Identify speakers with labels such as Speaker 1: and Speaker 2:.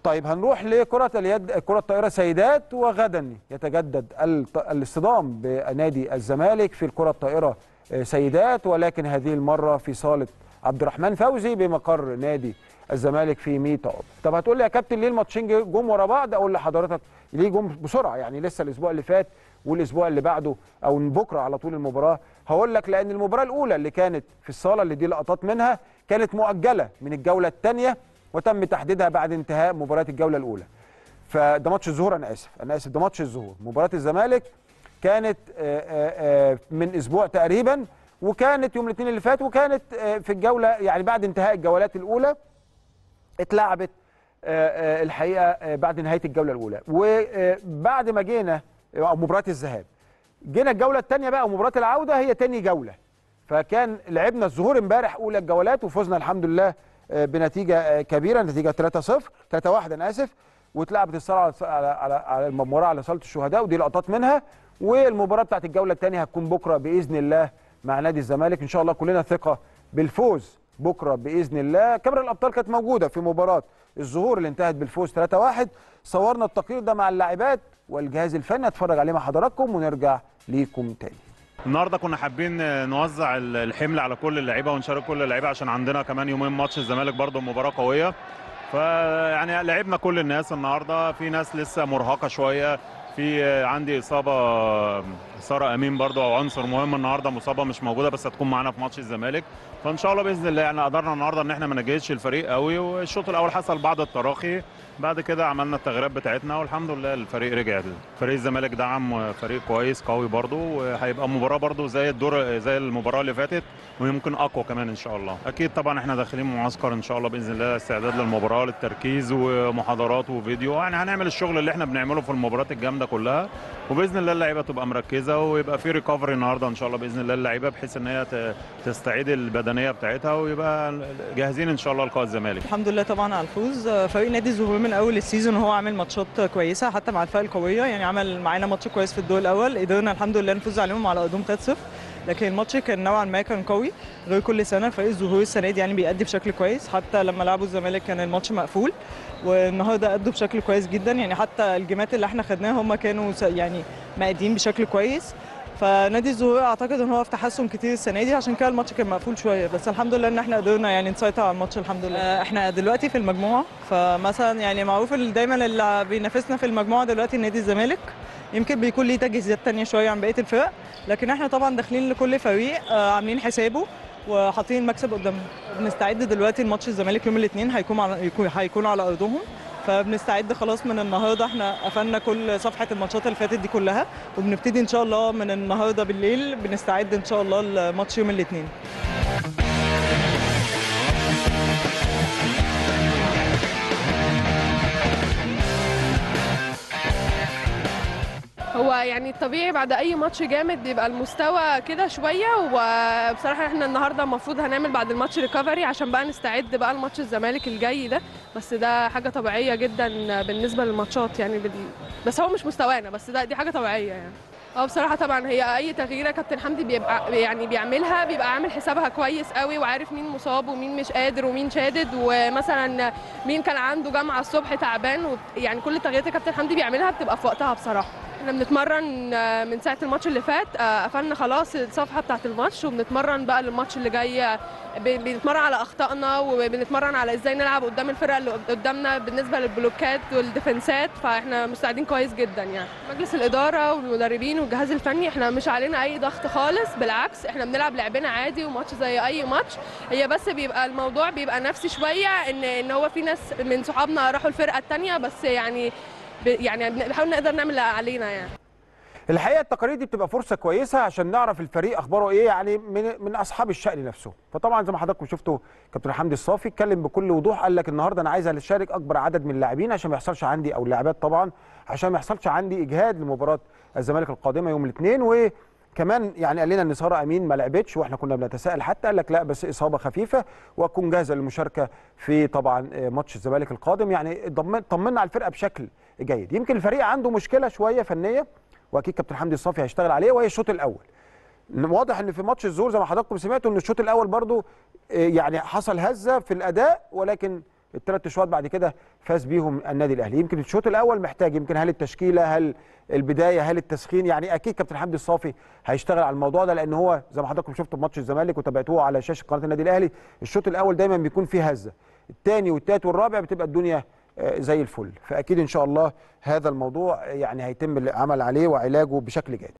Speaker 1: طيب هنروح لكرة اليد، كرة الطائرة سيدات، وغدا يتجدد الاصطدام بنادي الزمالك في الكرة الطائرة سيدات، ولكن هذه المرة في صالة عبد الرحمن فوزي بمقر نادي الزمالك في 100 عقبة. طب هتقول لي يا كابتن ليه الماتشين جم ورا بعض؟ اقول لحضرتك ليه جم بسرعة، يعني لسه الاسبوع اللي فات والاسبوع اللي بعده او بكره على طول المباراة. هقول لك لان المباراة الاولى اللي كانت في الصالة اللي دي لقطات منها كانت مؤجلة من الجولة الثانية وتم تحديدها بعد انتهاء مباراة الجولة الأولى. فده ماتش الظهور، أنا آسف ده ماتش الظهور. مباراة الزمالك كانت من أسبوع تقريبا، وكانت يوم الاثنين اللي فات، وكانت في الجولة يعني بعد انتهاء الجولات الأولى اتلعبت الحقيقة بعد نهاية الجولة الأولى. وبعد ما جينا مباراة الذهاب جينا الجولة الثانية بقى، ومباراة العودة هي ثاني جولة. فكان لعبنا الظهور امبارح أولى الجولات وفزنا الحمد لله بنتيجه كبيره، نتيجه 3-1 انا اسف، واتلعبت الصراحه على المباراه على صاله الشهداء، ودي لقطات منها. والمباراه بتاعت الجوله الثانيه هتكون بكره باذن الله مع نادي الزمالك، ان شاء الله كلنا ثقه بالفوز بكره باذن الله. كاميرا الابطال كانت موجوده في مباراه الظهور اللي انتهت بالفوز 3-1. صورنا التقرير ده مع اللاعبات والجهاز الفني، اتفرج عليه مع حضراتكم ونرجع ليكم تاني.
Speaker 2: النهارده كنا حابين نوزع الحمل على كل اللعيبه ونشارك كل اللعيبه عشان عندنا كمان يومين ماتش الزمالك برضه مباراه قويه. فيعني لعبنا كل الناس النهارده، في ناس لسه مرهقه شويه، في عندي اصابه ساره امين برضه او عنصر مهم النهارده مصابه مش موجوده بس هتكون معانا في ماتش الزمالك. فان شاء الله باذن الله يعني قدرنا النهارده ان احنا ما نجهزش الفريق قوي، والشوط الاول حصل بعض التراخي، بعد كده عملنا التغييرات بتاعتنا والحمد لله الفريق رجع. فريق الزمالك دعم فريق كويس قوي برضه، وهيبقى مباراه برضه زي المباراه اللي فاتت ويمكن اقوى كمان ان شاء الله. اكيد طبعا احنا داخلين معسكر ان شاء الله باذن الله استعداد للمباراه، للتركيز ومحاضرات وفيديو، يعني هنعمل الشغل اللي احنا بنعمله في المباريات الجامده كلها، وباذن الله اللعيبه تبقى مركزه ويبقى في ريكفري النهارده ان شاء الله باذن الله اللعيبه، بحيث ان هي تستعيد البدنيه بتاعتها ويبقى جاهزين ان شاء الله لقاء الزمالك.
Speaker 3: الحمد لله طبعا على الفوز. فريق نادي الزهور من اول السيزون هو عامل ماتشات كويسه حتى مع الفرق القويه، يعني عمل معانا ماتش كويس في الدور الاول، قدرنا الحمد لله نفوز عليهم على ارضهم 3-0، لكن الماتش كان نوعا ما كان قوي غير كل سنه. فريق الزهور السنه دي يعني بيأدي بشكل كويس، حتى لما لعبوا الزمالك كان الماتش مقفول، والنهارده أدوا بشكل كويس جدا، يعني حتى الجيمات اللي احنا خدناها هم كانوا يعني مأدين بشكل كويس. فنادي الزهور اعتقد ان هو في تحسن كتير السنه دي، عشان كده الماتش كان مقفول شويه، بس الحمد لله ان احنا قدرنا يعني نسيطر على الماتش الحمد لله. احنا دلوقتي في المجموعه، فمثلا يعني معروف دايما اللي بينافسنا في المجموعه دلوقتي نادي الزمالك، يمكن بيكون ليه تجهيزات ثانيه شويه عن بقيه الفرق، لكن احنا طبعا داخلين لكل فريق عاملين حسابه وحاطين المكسب قدامنا. بنستعد دلوقتي لماتش الزمالك يوم الاثنين، هيكون على ارضهم، فبنستعد خلاص من النهارده. احنا قفلنا كل صفحه الماتشات اللي فاتت دي كلها، وبنبتدي ان شاء الله من النهارده بالليل بنستعد ان شاء الله لماتش يوم الاثنين.
Speaker 4: هو يعني الطبيعي بعد اي ماتش جامد بيبقى المستوى كده شويه، وبصراحه احنا النهارده المفروض هنعمل بعد الماتش ريكفري عشان بقى نستعد بقى لماتش الزمالك الجاي ده، بس ده حاجه طبيعيه جدا بالنسبه للماتشات يعني بس هو مش مستوانا، بس دي حاجه طبيعيه يعني. بصراحه طبعا هي اي تغييره كابتن حمدي بيبقى يعني بيعملها بيبقى عامل حسابها كويس قوي، وعارف مين مصاب ومين مش قادر ومين شادد، ومثلا مين كان عنده جامعه الصبح تعبان، يعني كل التغييرات كابتن حمدي بيعملها بتبقى في وقتها بصراحه. احنا بنتمرن من ساعه الماتش اللي فات، قفلنا خلاص الصفحه بتاعه الماتش، وبنتمرن بقى للماتش اللي جاي، بنتمرن على اخطائنا وبنتمرن على ازاي نلعب قدام الفرقه اللي قدامنا بالنسبه للبلوكات والديفنسات، فاحنا مستعدين كويس جدا يعني. مجلس الاداره والمدربين والجهاز الفني احنا مش علينا اي ضغط خالص، بالعكس احنا بنلعب لعبنا عادي وماتش زي اي ماتش، هي بس بيبقى الموضوع بيبقى نفسي شويه ان هو في ناس من صحابنا راحوا الفرقه الثانيه، بس يعني بنحاول نقدر نعمل اللي علينا يعني.
Speaker 1: الحقيقه التقارير دي بتبقى فرصه كويسه عشان نعرف الفريق اخباره ايه، يعني من اصحاب الشأن نفسه. فطبعا زي ما حضراتكم شفتوا كابتن حمدي الصافي اتكلم بكل وضوح، قال لك النهارده انا عايز اشارك اكبر عدد من اللاعبين عشان ما يحصلش عندي او اللاعبات طبعا عشان ما يحصلش عندي اجهاد لمباراه الزمالك القادمه يوم الاثنين. وكمان يعني قال لنا ان ساره امين ما لعبتش، واحنا كنا بنتساءل حتى، قال لك لا بس اصابه خفيفه وتكون جاهزه للمشاركه في طبعا ماتش الزمالك القادم. يعني طمنا على الفرقه بشكل جيد. يمكن الفريق عنده مشكله شويه فنيه واكيد كابتن حمدي الصافي هيشتغل عليه، وهي الشوط الاول. واضح ان في ماتش الظهور زي ما حضراتكم سمعتوا ان الشوط الاول برضو يعني حصل هزه في الاداء، ولكن الثلاث اشواط بعد كده فاز بيهم النادي الاهلي. يمكن الشوط الاول محتاج، يمكن هل التشكيله، هل البدايه، هل التسخين، يعني اكيد كابتن حمدي الصافي هيشتغل على الموضوع ده، لان هو زي ما حضراتكم شفتوا في ماتش الزمالك وتابعتوه على شاشه قناه النادي الاهلي، الشوط الاول دايما بيكون فيه هزه، الثاني والثالث والرابع بتبقى الدنيا زي الفل. فاكيد ان شاء الله هذا الموضوع يعني هيتم العمل عليه وعلاجه بشكل جيد.